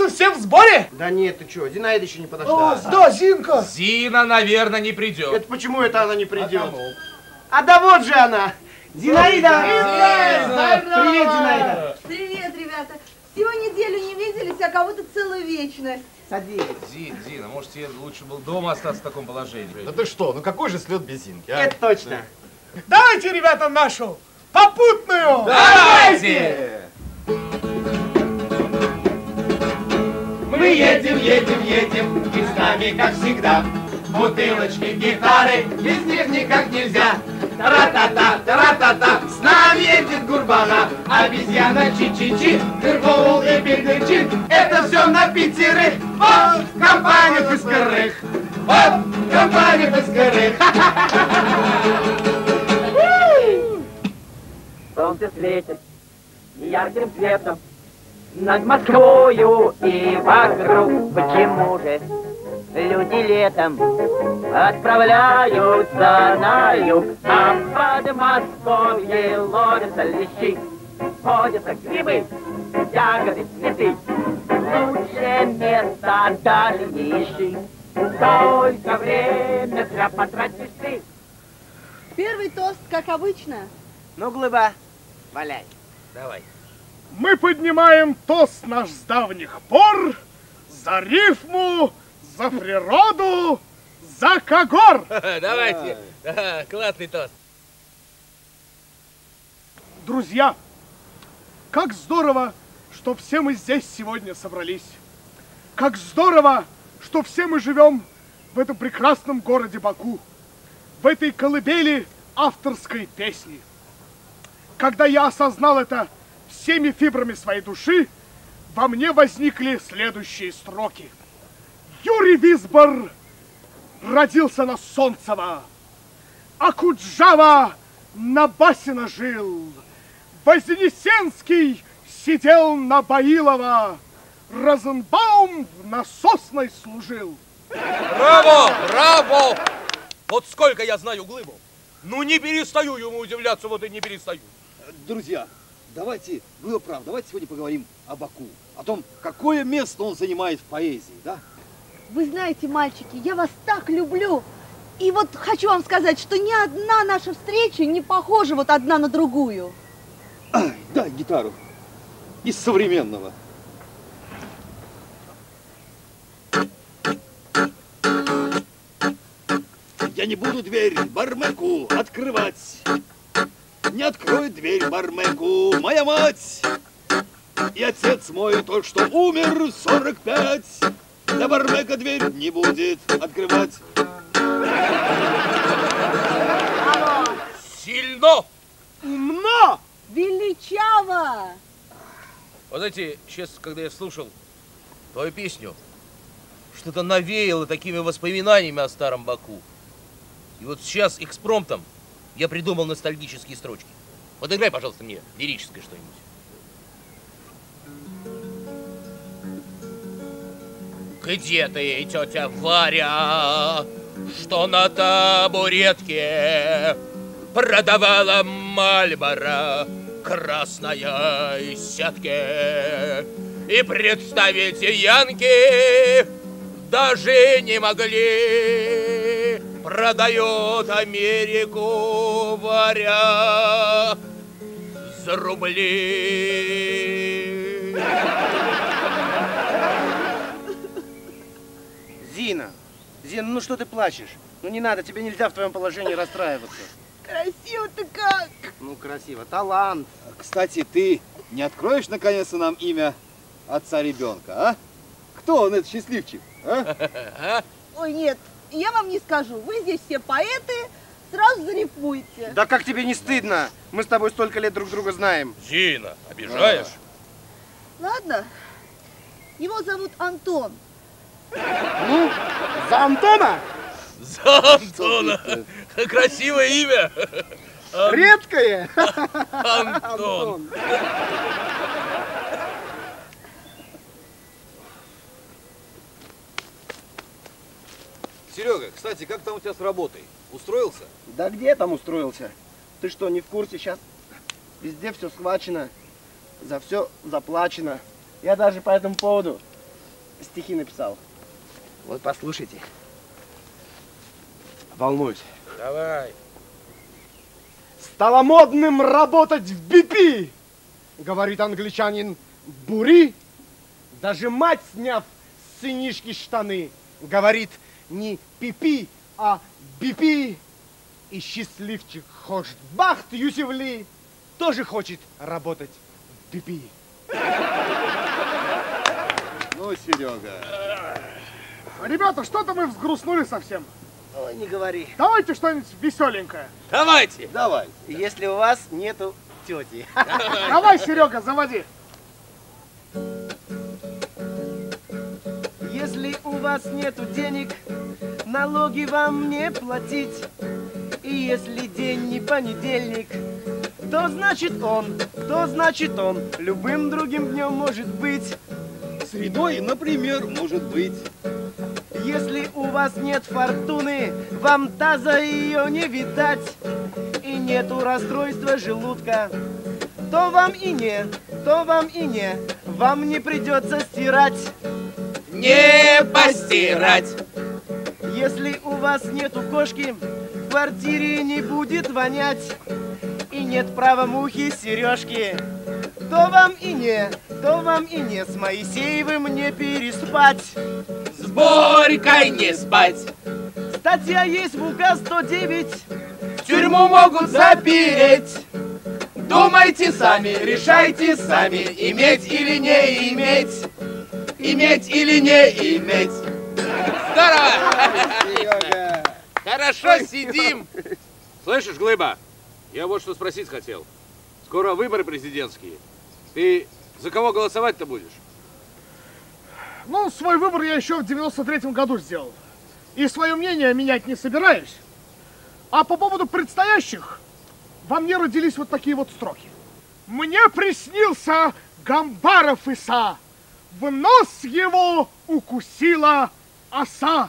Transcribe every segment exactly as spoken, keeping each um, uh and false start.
что, все в сборе? Да нет, ты что, Зинаида еще не подошла. О, да, Зинка. Зина, наверное, не придет. Это почему это она не придет? А, а да вот же она! Зинаида! Зинаида! Привет, Зинаида! Привет, ребята! Всего неделю не виделись, а кого-то целую вечность. Садись. Зин, Зина, может, тебе лучше был дома остаться в таком положении? Да ты что, ну какой же слет без Зинки, а? Это точно. Давайте, ребята, нашу попутную! Давайте! Мы едем, едем, едем, и с нами, как всегда, бутылочки, гитары, без них никак нельзя. Тра-та-та, тра-та-та, с нами едет Гурбана, обезьяна чи-чи-чи, Кыргоул и Бегырчин. Это все на пятерых, вот компания пескарых, вот компания пескарых. Солнце светит ярким светом над Москвою и вокруг. Почему же люди летом отправляются на юг, а в Подмосковье ловятся лещи, ходятся грибы, ягоды, цветы. Лучшее место даже не ищи, только время зря потратишь ты. Первый тост, как обычно. Ну, Глыба, валяй. Давай. Мы поднимаем тост наш с давних пор за рифму, за природу, за Когор. Давайте. Да, классный тост. Друзья, как здорово, что все мы здесь сегодня собрались. Как здорово, что все мы живем в этом прекрасном городе Баку, в этой колыбели авторской песни. Когда я осознал это всеми фибрами своей души, во мне возникли следующие строки. Юрий Висбор родился на Солнцево, а Куджава на Басина жил, Вознесенский сидел на Баилова, Розенбаум в насосной служил. Браво! Браво! Вот сколько я знаю Глыбу. Ну не перестаю ему удивляться, вот и не перестаю. Друзья, давайте, Глыба прав, давайте сегодня поговорим о Баку. О том, какое место он занимает в поэзии, да? Вы знаете, мальчики, я вас так люблю. И вот хочу вам сказать, что ни одна наша встреча не похожа вот одна на другую. Ай, дай гитару. Из современного. Я не буду дверь барменку открывать. Не откроет дверь барменку моя мать. И отец мой только что умер сорок пять. Да бармека дверь не будет открывать. Сильно! Умно! Величаво! Вот знаете, сейчас, когда я слушал твою песню, что-то навеяло такими воспоминаниями о старом Баку. И вот сейчас экспромтом я придумал ностальгические строчки. Вот играй, пожалуйста, мне лирическое что-нибудь. Где ты, тетя Варя, что на табуретке продавала Мальборо красной сетке? И представить янки даже не могли. Продает Америку Варя за рубли. Зина, Зина, ну что ты плачешь? Ну не надо, тебе нельзя в твоем положении расстраиваться. Красиво-то как! Ну красиво, талант. Кстати, ты не откроешь наконец-то нам имя отца ребенка, а? Кто он, этот счастливчик, а? Ой, нет, я вам не скажу. Вы здесь все поэты, сразу зарифмуйте. Да как тебе не стыдно? Мы с тобой столько лет друг друга знаем. Зина, обижаешь? Ладно, его зовут Антон. Ну, за Антона? За Антона! Красивое имя! Редкое? Антон! Серега, кстати, как там у тебя с работой? Устроился? Да где там устроился? Ты что, не в курсе? Сейчас везде все схвачено, за все заплачено. Я даже по этому поводу стихи написал. Вот послушайте. Волнуюсь. Давай. Стало модным работать в би пи, говорит англичанин Бури. Даже мать, сняв с сынишки штаны, говорит не пипи, а би-пи. И счастливчик Хошт Бахт Юсефли тоже хочет работать в би пи. Ну, Серега. Ребята, что-то мы взгрустнули совсем. Ой, не говори. Давайте что-нибудь веселенькое. Давайте. Давай. Если у вас нету тети. Давай, Серега, заводи. Если у вас нету денег, налоги вам не платить. И если день не понедельник, то значит он, то значит он любым другим днем может быть. Средой, например, может быть. Если у вас нет фортуны, вам таза ее не видать, и нету расстройства желудка, то вам и не, то вам и не, вам не придется стирать. Не постирать. Если у вас нету кошки, в квартире не будет вонять, и нет права мухи сережки, то вам и не, то вам и не с Моисеевым не переспать. С Борькой не спать. Статья есть в УК сто девять. В тюрьму могут запереть. Думайте сами, решайте сами, иметь или не иметь. Иметь или не иметь. Здорово! Серега. Хорошо сидим. Слышишь, Глыба, я вот что спросить хотел. Скоро выборы президентские. Ты за кого голосовать-то будешь? Ну, свой выбор я еще в девяносто третьем году сделал. И свое мнение менять не собираюсь. А по поводу предстоящих, во мне родились вот такие вот строки. Мне приснился Гамбаров Иса, в нос его укусила оса.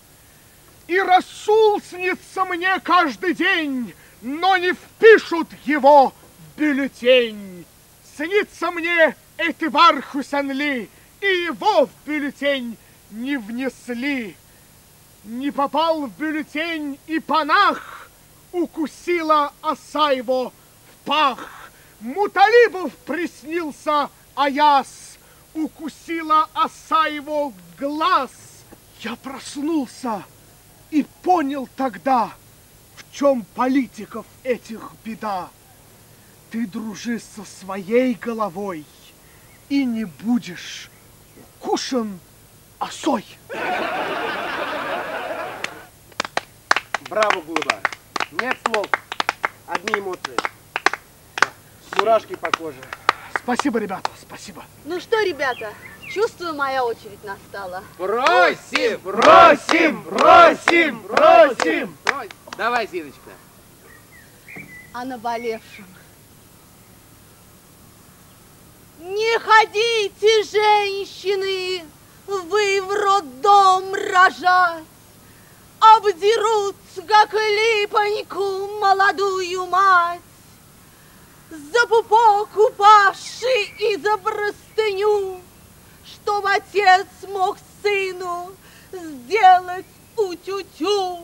И Расул снится мне каждый день, но не впишут его в бюллетень. Снится мне Этибар Хусанли, и его в бюллетень не внесли. Не попал в бюллетень и Панах, укусила оса его в пах. Муталибов приснился Аяс, укусила оса его в глаз. Я проснулся и понял тогда, в чем политиков этих беда. Ты дружи со своей головой и не будешь укушен осой. Браво, Глыба. Нет слов, одни эмоции. Мурашки по коже. Спасибо, ребята, спасибо. Ну что, ребята, чувствую, моя очередь настала. Просим, Просим, просим, просим. Давай, Зиночка. О наболевшем. Не ходите, женщины, вы в роддом рожать. Обдерут, как липоньку, молодую мать. За пупок упавший и за простыню, чтоб отец мог сыну сделать утю-тю.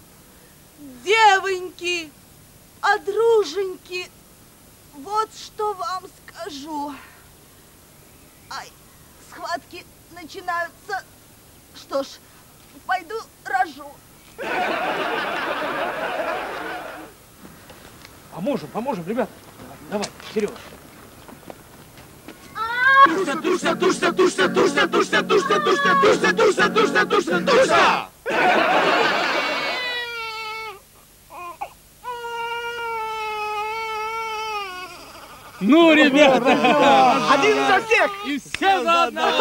Девоньки, подруженьки, вот что вам скажу. Ай, схватки начинаются. Что ж, пойду рожу. Поможем, поможем, ребят. Давай, Сереж. Тушься, тушься, тушься, тушься, тушься, тушься, тушься, тушься, тушься, тушься, тушься, тушься, тушься! Ну, ребята! Один за всех! И все заодно!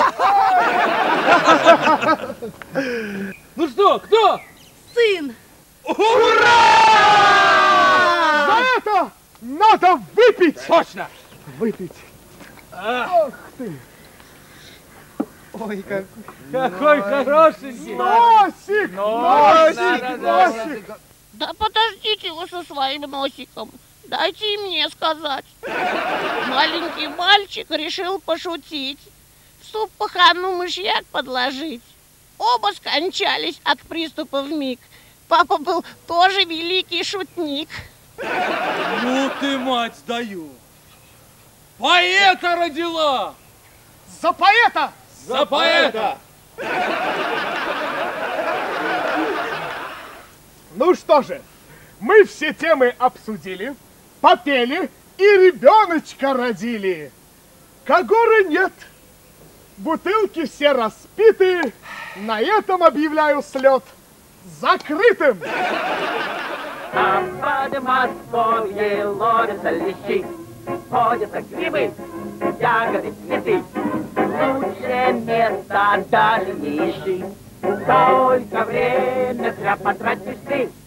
Ну что, кто? Сын! За это надо выпить! Точно! Выпить. А, Ах ты! Ой, как... какой хороший! Носик! Носик! Носик! Да подождите вы со своим носиком. Дайте и мне сказать. Маленький мальчик решил пошутить. В суп пахану мышьяк подложить. Оба скончались от приступа вмиг. Папа был тоже великий шутник. Ну ты, мать, даю. Поэта родила! За поэта! За поэта! Ну что же, мы все темы обсудили, попели и ребеночка родили. Когоры нет, бутылки все распиты, на этом объявляю слет закрытым. А в Подмосковье ловятся лещи, ходятся грибы, ягоды, цветы. Лучшее место даже не ищи, только время зря потратишь ты.